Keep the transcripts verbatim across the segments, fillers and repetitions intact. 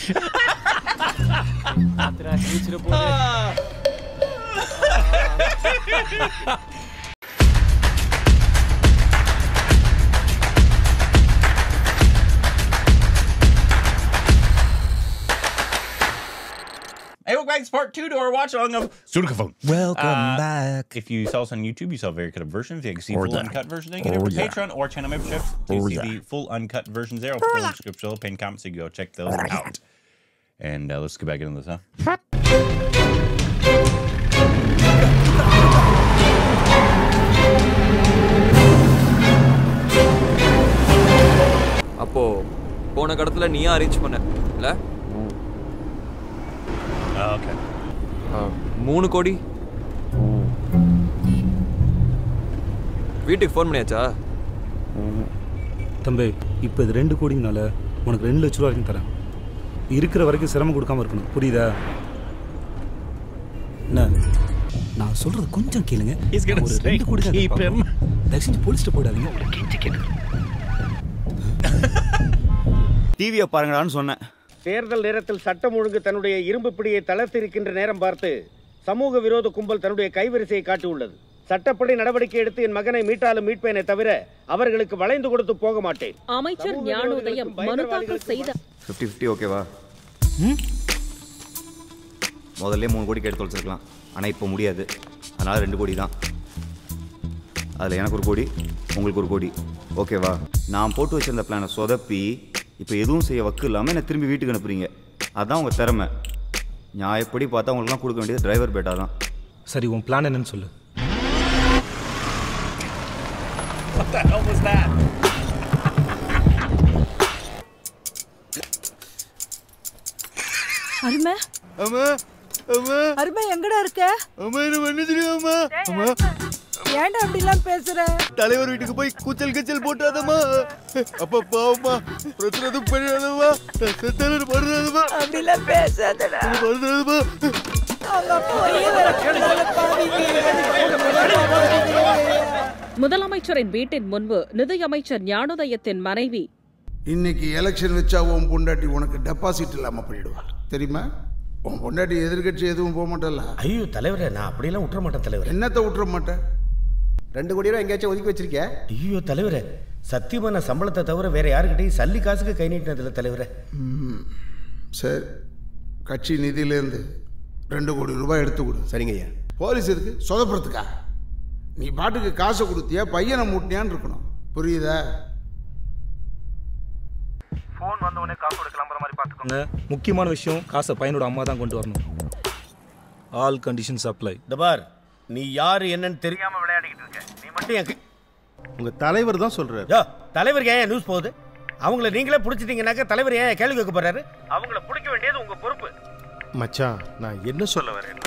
ஆத்ரா கிழிச்சிர போறே. Hey, welcome back to part two to our watch along of Sudokaphone. Welcome uh, back. If you saw us on YouTube, you saw a very cut version. If you can see or full that. uncut version, then you can or get it yeah. Patreon or channel memberships to or see yeah. the full uncut versions there. I'll put in the description below, pin comments, so you can go check those out. And uh, let's get back into this, huh? அப்போ போன கடத்துல நீயா arrange பண்ண இல்ல? Okay. மூணு கோடி வீட்டுக்கு phone பண்ணியாச்சா? தம்பி இப்போ இது ரெண்டு கோடிங்கனால உனக்கு ரெண்டு லட்ச ரூபா வரைக்கும் தரேன். இருக்கிற வரைக்கும் சிரமம் கொடுக்காம இருக்கணும், புரியுதா? என்ன நான் சொல்றது கொஞ்சம் கேளுங்க. ஒரு ரெண்டு கோடி தான் தயவு செஞ்சு போலீஸ்ட்டு போயிடாதீங்க. டிவியை பாருங்கடான்னு சொன்னேன். தேர்தல் நேரத்தில் சட்டம் ஒழுங்கு தன்னுடைய இரும்பு பிடியை தளர்த்திருக்கின்ற நேரம் பார்த்து சமூக விரோத கும்பல் தன்னுடைய கைவரிசையை காட்டியுள்ளது. சட்டப்படி நடவடிக்கை எடுத்து என் மகனை மீட்டாலும் மீட்பேனே தவிர அவர்களுக்கு வளைந்து கொடுத்து போக மாட்டேன். அமைச்சர் ஞானோதயம் மனு தாக்கல் செய்த ஃபிஃப்டி ஃபிஃப்டி ஓகேவா? முதல்ல மூணு கோடிக்கு எடுத்து வச்சிருக்கலாம், ஆனால் இப்போ முடியாது. அதனால் ரெண்டு கோடி தான். அதில் எனக்கு ஒரு கோடி, உங்களுக்கு ஒரு கோடி, ஓகேவா? நான் போட்டு வச்சிருந்த பிளானை சொதப்பி இப்போ எதுவும் செய்ய வக்கு இல்லாமல் என்னை திரும்பி வீட்டுக்கு அனுப்புறீங்க. அதுதான் உங்கள் திறமை. நான் எப்படி பார்த்தா உங்களுக்குலாம் கொடுக்க வேண்டியது டிரைவர் பேட்டா தான். சரி, உன் பிளான் என்னன்னு சொல்லு. What the hell was that? அருமை அம்மா அம்மா அருமை எங்கடா இருக்க? அம்மா என்ன மன்னிச்சிரு அம்மா. அம்மா ஏன்டா அப்படிலாம் பேசுற? தலைவர் வீட்டுக்கு போய் கூச்சல் கச்சல் போட்டாதம்மா. அப்பா பாவம்மா, பிரச்சனை எதுவும் பண்ணிடாதம்மா. செத்தவர் படுறாதம்மா. அப்படிலாம் பேசாதடா. படுறாதம்மா. முதலமைச்சரின் வீட்டின் முன்பு நிதியமைச்சர் ஞானோதயத்தின் மனைவி இன்னைக்கு எலெக்ஷன் வச்சா உன் பொண்டாட்டி உனக்கு டெபாசிட் இல்லாம பண்ணிடுவா தெரியுமா? உன் பொண்டாட்டி எதிர்கட்சி எதுவும் போக மாட்டல. ஐயோ தலைவரே, நான் அப்படியெல்லாம் விட்டுற மாட்டேன் தலைவர். என்னத்தை விட்டுற மாட்டேன்? ரெண்டு கோடி ரூபா எங்கேயாச்சும் ஒதுக்கி வச்சிருக்க? ஐயோ தலைவரே, சத்தியமான சம்பளத்தை தவிர வேற யாருக்கிட்டையும் சல்லி காசுக்கு கை நீட்டினதில்லை தலைவரே. சரி, கட்சி நிதியிலேருந்து ரெண்டு கோடி ரூபாய் எடுத்து கொடு. சரிங்க ஐயா. போலீஸ் எதுக்கு? சொதப்புறதுக்கா? நீ பாட்டுக்கு காசை கொடுத்தியா பையனை மூட்டியான்னு இருக்கணும், புரியுதா? ஃபோன் வந்தவனே காசு கொடுக்கலாம்ங்கற மாதிரி பாத்துக்கோங்க. முக்கியமான விஷயம், காசை பையனோட அம்மா தான் கொண்டு வரணும். All conditions apply. இந்த பார், நீ யாரு என்னன்னு தெரியாம விளையாடிட்டு இருக்க. நீ மட்டும் எனக்கு உங்க தலைவர் தான் சொல்றாரு. யோ, தலைவருக்கு ஏன் நியூஸ் போகுது? அவங்கள நீங்களே பிடிச்சிட்டீங்கன்னாக்க தலைவர் ஏன் கேள்வி கேட்க போறாரு? அவங்கள பிடிக்க வேண்டியது உங்க பொறுப்பு. மச்சான், நான் என்ன சொல்ல வரேன்னா,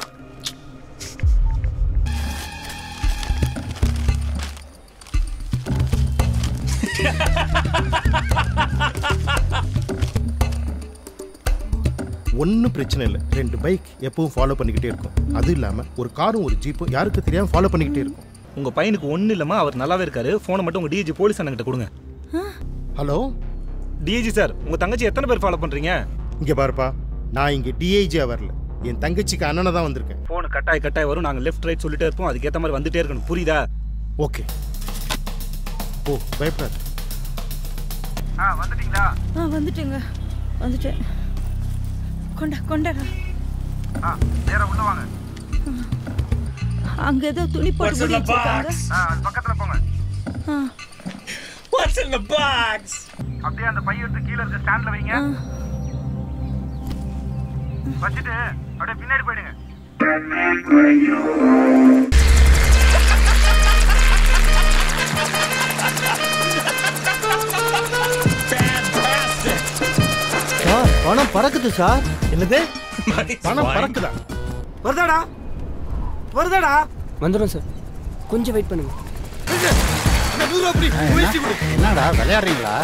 ஒன்றும் பிரச்சனை இல்லை. ரெண்டு பைக் எப்பவும் ஃபாலோ பண்ணிக்கிட்டே இருக்கும். அது இல்லாமல் ஒரு காரும் ஒரு ஜீப்பும் யாருக்கு தெரியாமல் ஃபாலோ பண்ணிக்கிட்டே இருக்கும். உங்கள் பையனுக்கு ஒன்றும் இல்லாமல் அவர் நல்லாவே இருக்காரு. ஃபோனை மட்டும் உங்கள் டிஐஜி போலீஸ் அண்ணங்கிட்ட கொடுங்க. ஹலோ டிஐஜி சார், உங்கள் தங்கச்சி எத்தனை பேர் ஃபாலோ பண்ணுறீங்க? இங்கே பாருப்பா, நான் இங்கே டிஐஜியாக வரல, என் தங்கச்சிக்கு அண்ணனை தான் வந்திருக்கேன். ஃபோனு கட்டாய் கட்டாய் வரும். நாங்கள் லெஃப்ட் ரைட் சொல்லிட்டே இருப்போம், அதுக்கேற்ற மாதிரி வந்துட்டே இருக்கணும், புரியுதா? ஓகே. ஓ, பயப்படாது. ஆ வந்துட்டீங்களா? ஆ வந்துட்டேங்க, வந்துட்டேன். கொண்டா கொண்டாடா. ஆ நேரா உள்ள வாங்க. அங்க ஏதோ துணி போட்டு மூடி வச்சிருக்காங்க. ஆ அது பக்கத்துல போங்க. ஆ What's in the box? அப்படியே அந்த பைய எடுத்து கீழ இருக்க ஸ்டாண்ட்ல வைங்க. வச்சிட்டு அப்படியே பின்னாடி போயிடுங்க. பணம் பறக்குது சார். என்னது? பணம் பறக்குதா? வருதாடா வருதாடா? வந்துடும் சார், கொஞ்சம் வெயிட் பண்ணுங்க. என்னடா விளையாடுறீங்களா?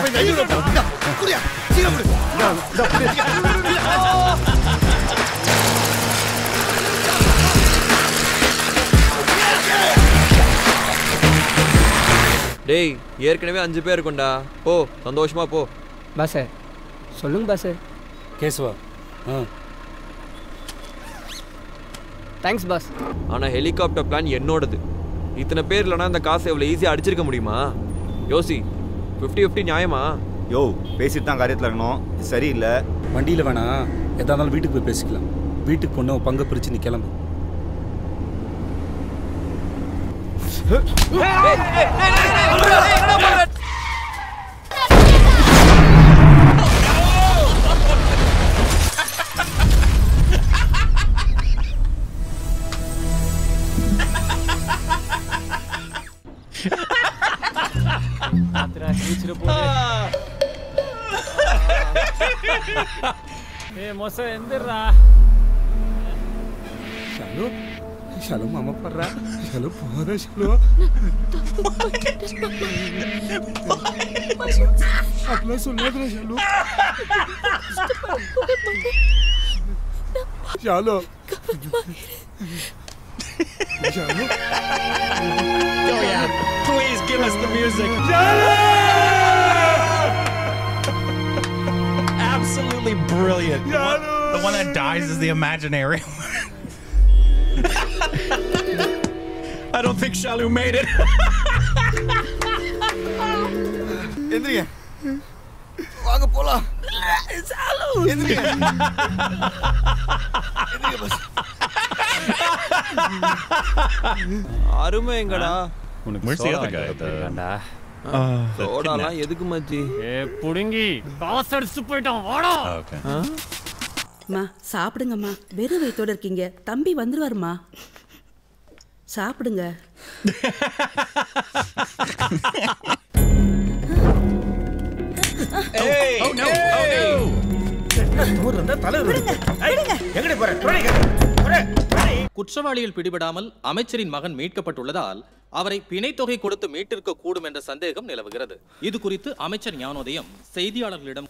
டேய், ஏற்கனவே அஞ்சு பேர் இருக்கும்டா. போ, சந்தோஷமா போ. பாசே சொல்லுங்க பாசே. கேசவா, தேங்க்ஸ் பாஸ். ஆனால் ஹெலிகாப்டர் பிளான் என்னோடது. இத்தனை பேர் இல்லைனா இந்த காசை எவ்வளோ ஈஸியாக அடிச்சிருக்க முடியுமா? யோசி, ஃபிஃப்டி ஃபிஃப்டி நியாயமா? யோ பேசிட்டு தான் காரியத்தில் இருக்கணும். சரியில்லை. வண்டியில் வேணாம், எதா இருந்தாலும் வீட்டுக்கு போய் பேசிக்கலாம். வீட்டுக்கு பொண்ணு பங்கு பிரிச்சு நீ கிளம்பு. ஏ மோச எந்திரா. ஷாலு ஷாலு மாமா படுறா. ஷாலு போதா ஷாலு. அப்படிலாம் சொல்லாதடா Shalu. Shalu Shalu. Oh yeah, please give us the music. Absolutely brilliant. The one, the one that dies is the imaginary. I don't think Shalu made it. எந்திரிங்க, வாங்க போலாம். ஷாலு எந்திரிங்க. எந்திரிங்க பஸ். அருமை எங்கடா? Where's the other guy? The சோடாலாம் எதுக்கு மச்சி? ஏ புடுங்கி காசு அடிச்சு போய்ட்டான். வாடா. Okay. மா சாப்பிடுங்கம்மா. வெறும் வயித்தோட இருக்கீங்க. தம்பி வந்துருவாருமா. சாப்பிடுங்க. Hey! Oh no! Oh no! குற்றவாளியில் பிடிபடாமல் அமைச்சரின் மகன் மீட்கப்பட்டுள்ளதால் அவரை பிணை தொகை கொடுத்து மீட்டிருக்க கூடும் என்ற சந்தேகம் நிலவுகிறது. இது குறித்து அமைச்சர் ஞானோதயம் செய்தியாளர்களிடம்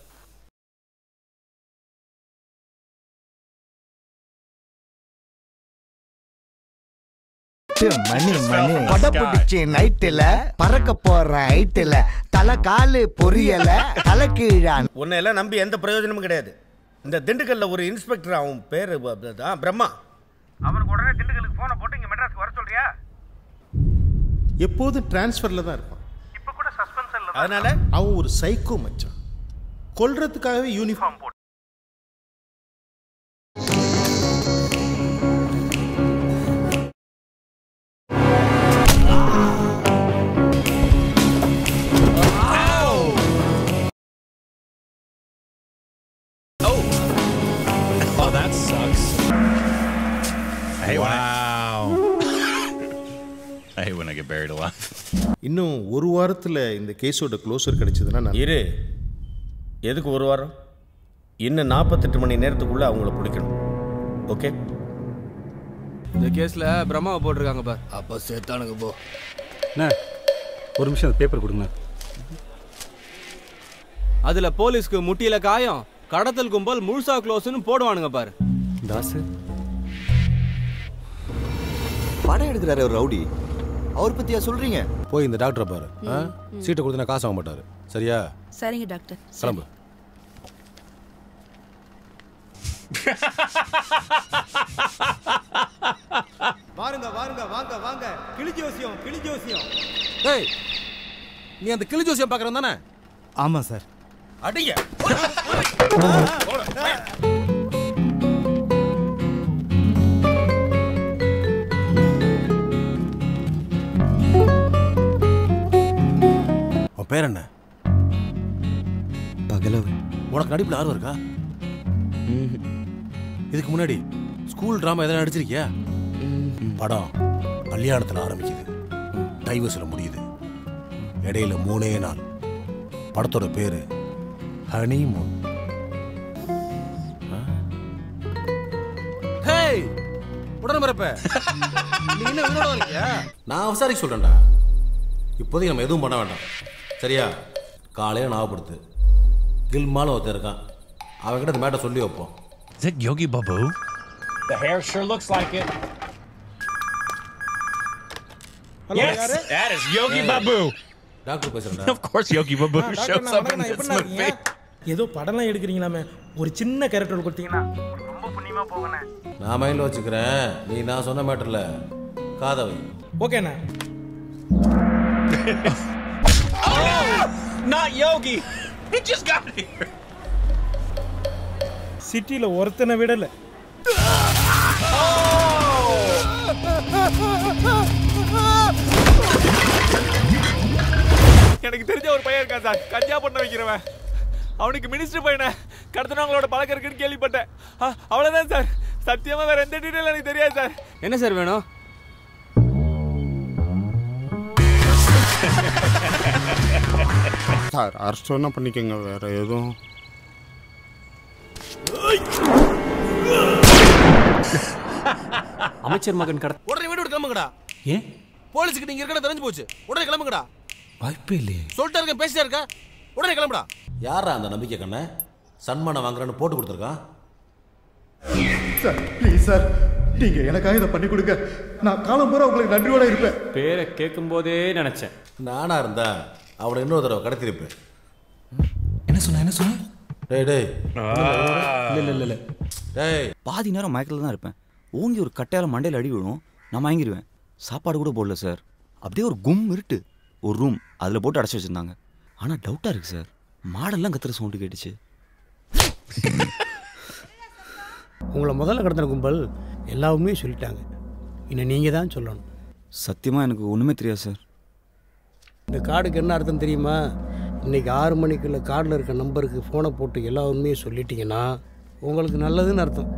மணி மணி படப்பிடிச்சு நைட்டுல பறக்க போற ஹைட்டுல தலை காலு பொரியல தலை கீழான். உன்னை எல்லாம் நம்பி எந்த பிரயோஜனமும் கிடையாது. இந்த திண்டுக்கல்ல ஒரு இன்ஸ்பெக்டர், அவன் பேரு பிரம்மா. அவனுக்கு உடனே திண்டுக்கலுக்கு போனை போட்டு இங்க மெட்ராஸ்க்கு வர சொல்றியா? எப்போதும் டிரான்ஸ்ஃபர்ல தான் இருப்பான். இப்ப கூட சஸ்பென்ஷன்ல. அதனால அவன் ஒரு சைக்கோ மச்சான். கொல்றதுக்காகவே யூனிஃபார்ம் போட்டு. Oh, that sucks. Hey, wow. I hate when I get buried alive. இன்னும் ஒரு வாரத்தில் இந்த கேஸோட க்ளோசர் கிடைச்சதுன்னா நான் இரு. எதுக்கு ஒரு வாரம்? இன்னும் நாற்பத்தெட்டு மணி நேரத்துக்குள்ள அவங்கள பிடிக்கணும். ஓகே? இந்த கேஸ்ல பிரம்மாவை போட்டிருக்காங்க பார். அப்ப சேத்தானுங்க போ. அண்ணா ஒரு நிமிஷம் அந்த பேப்பர் கொடுங்க. அதுல போலீஸ்க்கு முட்டியில காயம், கடத்தல் கும்பல் முழுசா க்ளோஸ்னு போடுவானுங்க பாரு. தாசு படம் எடுக்கிறாரு ஒரு ரவுடி. அவர் பத்தியா சொல்றீங்க? போய் இந்த டாக்டரை பாரு. சீட்டை கொடுத்தனா காசு வாங்க மாட்டாரு. சரியா? சரிங்க டாக்டர். கிளம்பு. வாருங்க வாருங்க வாங்க வாங்க. கிளி ஜோசியம் கிளி ஜோசியம். டேய் நீ அந்த கிளி ஜோசியம் பார்க்கறவன் தானே? ஆமா சார். அடிங்க. உன் பேர் என்ன? பகலவன். உனக்கு நடிப்புல ஆர்வம் இருக்கா? இதுக்கு முன்னாடி ஸ்கூல் டிராமா எதனா நடிச்சிருக்கியா? படம் கல்யாணத்தில் ஆரம்பிக்குது, டைவர்ஸில் முடியுது, இடையில மூணே நாள். படத்தோட பேரு ஹனிமூன். ஹேய் உடனே மறப்ப நீ என்ன உயிரோட இருக்கியா? நான் விசாரிக்க சொல்றேன்டா. இப்போதைக்கு நம்ம எதுவும் பண்ண வேண்டாம். சரியா? காலையில ஞாபகப்படுத்து. கில்மால ஒருத்தர் இருக்கான், அவன்கிட்ட இந்த மேட்டை சொல்லி வைப்போம். Is it Yogi Babu? The hair sure looks like it. Yes, that is Yogi Babu. Doctor பேசுறேன்டா. Of course Yogi Babu shows up in this movie. ஏதோ படம்லாம் எடுக்கிறீங்களாமே, ஒரு சின்ன கேரக்டர் கொடுத்தீங்கன்னா ரொம்ப புண்ணியமா போகணே. நான் மைண்டில் வச்சுக்கிறேன், நீ நான் சொன்ன மேட்டர்ல காதவை. ஓகேண்ணா. Not Yogi. He just got here. சிட்டில ஒருத்தனை விடல. எனக்கு தெரிஞ்ச ஒரு பையன் இருக்கான் சார், கஞ்சா பண்ண வைக்கிறவன். அவனுக்கு மினிஸ்டர் பையனை கடத்தினவங்களோட பழக்கம் இருக்குன்னு கேள்விப்பட்டேன். அவ்வளோதான் சார், சத்தியமா வேற எந்த டீட்டெயில் எனக்கு தெரியாது சார். என்ன சார் வேணும்? சார் அரெஸ்ட் வேணா பண்ணிக்கோங்க, வேற எதுவும். அமைச்சர் மகன் கடத்த உடனே வீடு விட்டு கிளம்புங்கடா. ஏன்? போலீஸுக்கு நீங்க இருக்கிறத தெரிஞ்சு போச்சு. உடனே கிளம்புங்கடா. வாய்ப்பே இல்லையே. சொல்லிட்டா இருக்க, பேசிட்டா இருக்க, உடனே கிளம்புடா. யாரா அந்த நம்பிக்கை கண்ண சன்மானம் வாங்குறேன்னு போட்டு கொடுத்துருக்கான்? சார் ப்ளீஸ் சார், நீங்க எனக்காக இதை பண்ணி கொடுங்க. நான் காலம் பூரா உங்களுக்கு நன்றியோட இருப்பேன். பேரை கேட்கும் போதே நினைச்சேன். நானா இருந்தா அவனை இன்னொரு தடவை கடத்திருப்பேன். என்ன சொன்ன என்ன சொன்ன? டேய் டேய் இல்ல இல்ல இல்ல டேய், பாதி நேரம் மயக்கத்தில் தான் இருப்பேன். ஓங்கி ஒரு கட்டையால் மண்டையில் அடி விழும், நான் மயங்கிடுவேன். சாப்பாடு கூட போடல சார், அப்படியே ஒரு கும் இருட்டு. ஒரு ரூம் அதில் போட்டு அடைச்சி வச்சுருந்தாங்க. ஆனால் டவுட்டாக இருக்குது சார், மாடெல்லாம் கத்துற சவுண்டு கேட்டுச்சு. உங்களை முதல்ல கடத்தின கும்பல் எல்லா உண்மையும் சொல்லிட்டாங்க. இன்னும் நீங்கள் தான் சொல்லணும். சத்தியமாக எனக்கு ஒன்றுமே தெரியாது சார். இந்த கார்டுக்கு என்ன அர்த்தம் தெரியுமா? இன்றைக்கி ஆறு மணிக்குள்ள கார்டில் இருக்க நம்பருக்கு ஃபோனை போட்டு எல்லா உண்மையும் சொல்லிட்டீங்கன்னா உங்களுக்கு நல்லதுன்னு அர்த்தம்.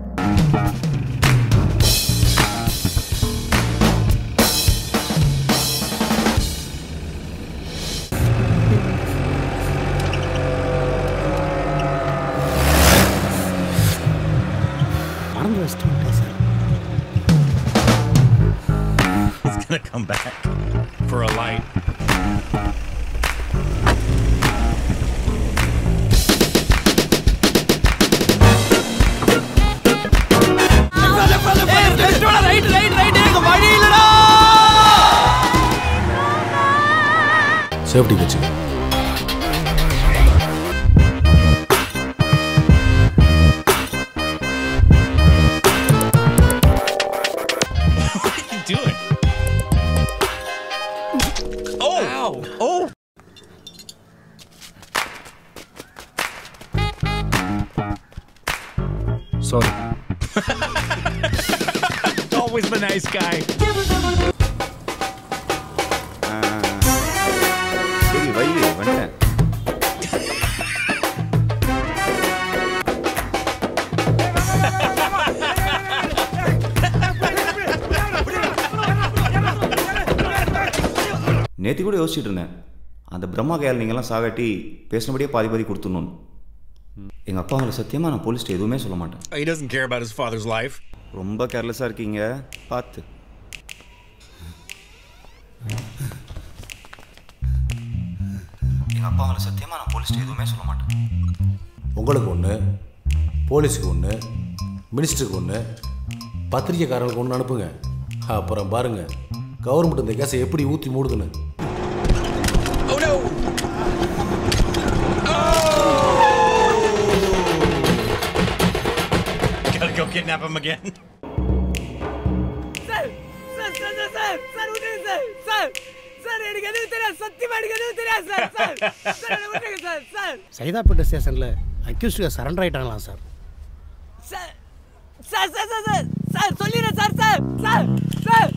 மறந்து வச்சிட்டேன் sir. He's gonna come back for a light. Right right right எனக்கு வழி இல்லடா. சேஃப்டி வச்சு Doing? Oh! Ow. Oh! Sorry. Always the nice guy. சரி வை, வந்துட்டேன். நேற்று கூட யோசிச்சுட்டு இருந்தேன், அந்த பிரம்மா கையால் நீங்கள்லாம் சாகாட்டி பேசினபடியே பாதி பாதி கொடுத்துடணும்னு. எங்கள் அப்பா அவங்களை சத்தியமாக நான் போலீஸ்ட்டு எதுவுமே சொல்ல மாட்டேன். He doesn't care about his father's life. ரொம்ப கேர்லெஸ்ஸாக இருக்கீங்க, பார்த்து. எங்கள் அப்பா அவங்களை சத்தியமாக நான் போலீஸ்ட்டு எதுவுமே சொல்ல மாட்டேன். உங்களுக்கு ஒன்று, போலீஸுக்கு ஒன்று, மினிஸ்டருக்கு ஒன்று, பத்திரிக்கைக்காரங்களுக்கு ஒன்று அனுப்புங்க. அப்புறம் பாருங்க கவர்மெண்ட் இந்த கேஸை எப்படி ஊற்றி மூடுதுன்னு. Oh no! Gotta go kidnap him again. Sir sir sir sir sir விட்டுங்க சார் சார் சார் எனக்கு எதுவும் தெரியாது, சத்தியமா எனக்கு எதுவும் தெரியாது சார் சார் சார் என்ன விட்டுங்க சார் சார். சைதாப்பேட்டை ஸ்டேஷனில் அக்யூஸ்டுக்கு சரண்டர் ஆகிட்டாங்களாம் sir. Sir sir sir sir sir sir சொல்லிடுறேன் சார் சார் சார் சார்.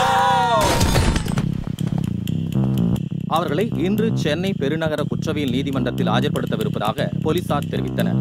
அவர்களை இன்று சென்னை பெருநகர குற்றவியல் நீதிமன்றத்தில் ஆஜர்படுத்தவிருப்பதாக போலீசார் தெரிவித்தனர்.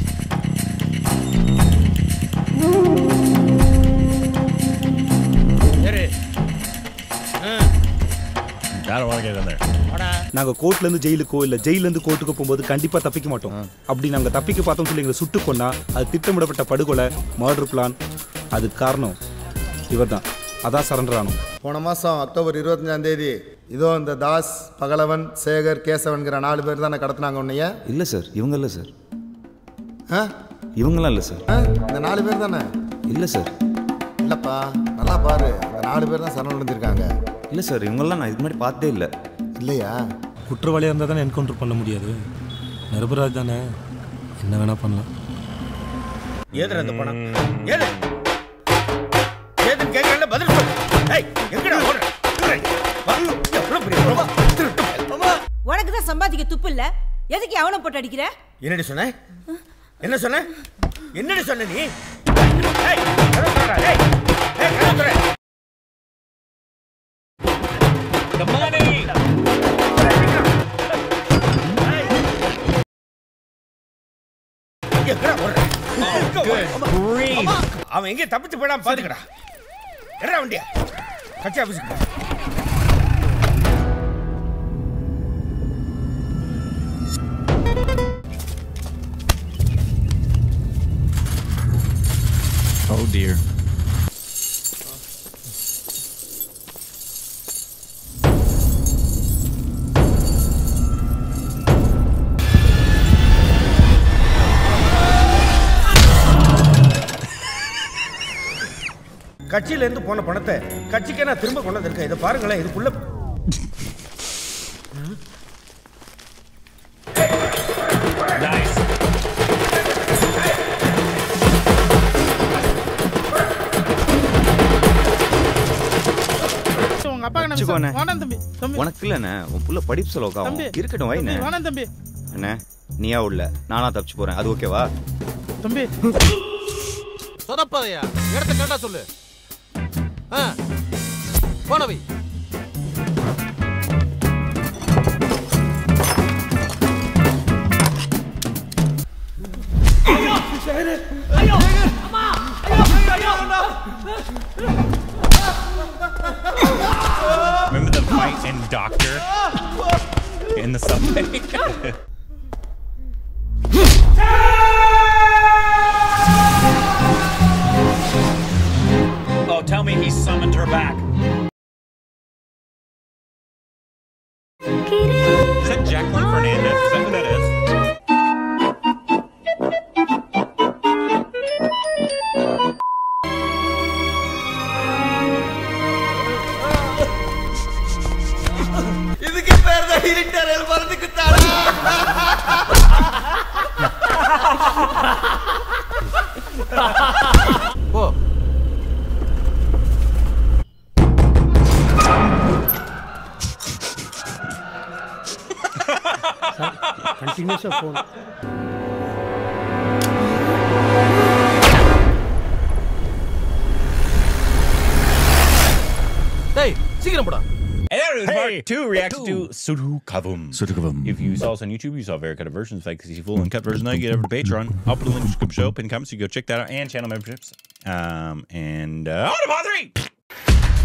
நாங்க கோர்ட்ல இருந்து ஜெயிலுக்கோ இல்ல ஜெயில இருந்து கோர்ட்டுக்கு போகும்போது கண்டிப்பா தப்பிக்க மாட்டோம். அப்படி நாங்க தப்பிக்க பார்த்தோம் சொல்லி எங்களை சுட்டு கொண்டா அது திட்டமிடப்பட்ட படுகொலை, மர்டர் பிளான். அதுக்கு காரணம் இவர் தான். அதான் சரண்டர் ஆனோம். போன மாதம் அக்டோபர் இருபத்தஞ்சாம் தேதி இதோ இந்த தாஸ், பகலவன், சேகர், கேசவன்கிற நாலு பேர் தானே கடத்தினாங்க உன்னைய? இல்லை சார், இவங்க இல்லை சார். ஆ இவங்களாம் இல்லை சார். இந்த நாலு பேர் தானே? இல்லை சார். இல்லைப்பா, நல்லா பாரு, இந்த நாலு பேர் தான் சரணம் அடைஞ்சிருக்காங்க. இல்லை சார், இவங்கெல்லாம் நான் இதுக்கு முன்னாடி பார்த்தே இல்லை. இல்லையா? குற்றவாளியாக இருந்தால் தானே என்கவுண்டர் பண்ண முடியாது. நிரபராஜ் தானே. என்ன வேணா பண்ணலாம். ஏதுடா அந்த பணம்? ஏது ஏதுன்னு கேட்கல பதில் சொல்லு. ஏய் எங்கடா ஓடுற? எவ்வளவு பெரிய பணம்? உனக்கு தான் சம்பாதிக்க துப்பு இல்ல, எதுக்கு அவனை போட்டு அடிக்கிற? என்னடி சொன்ன? என்ன சொன்ன? என்னடி சொன்ன நீ? ஏய் கரந்தடா ஏய் ஏய் கரந்தடா. The money. அவன் எங்கே தப்பிச்சு போயிடாம பாத்துக்கடா. எறா வண்டியா கட்சி ஆபீஸ்க்கு போ. Oh dear. கட்சியில இருந்து போன பணத்தை கட்சிக்கே நான் திரும்ப கொண்டு வந்திருக்கேன். இதை பாருங்களேன், இதுக்குள்ள உனக்கு இல்லண்ணே, உன் புள்ள படிப்பு செலவுக்காகும். இருக்கட்டும் வைண்ணே. தம்பி அண்ணே நீயா உள்ள நானா தப்பிச்சு போறேன், அது ஓகேவா? தம்பி சொதப்பதையா இடத்த கேட்டா சொல்லு. போனவை Remember the fight in Doctor in the subway? Oh, tell me he summoned her back. Is that Jacqueline Fernandez? Is that who that is? இதுக்கு பேர் தான் இருட்டறல் வரதுக்கு தாடா. போ. கண்டினியூஸா போன். டேய் சீக்கிரம் போடா. And that was part two reaction to Sudu Kavum. Sudu Kavum. If you saw us on YouTube, you saw very cut versions, like the full and cut version. Now you get over to Patreon. I'll put a link in the description show, pin comments, so you go check that out, and channel memberships. Um, and uh, Automon three!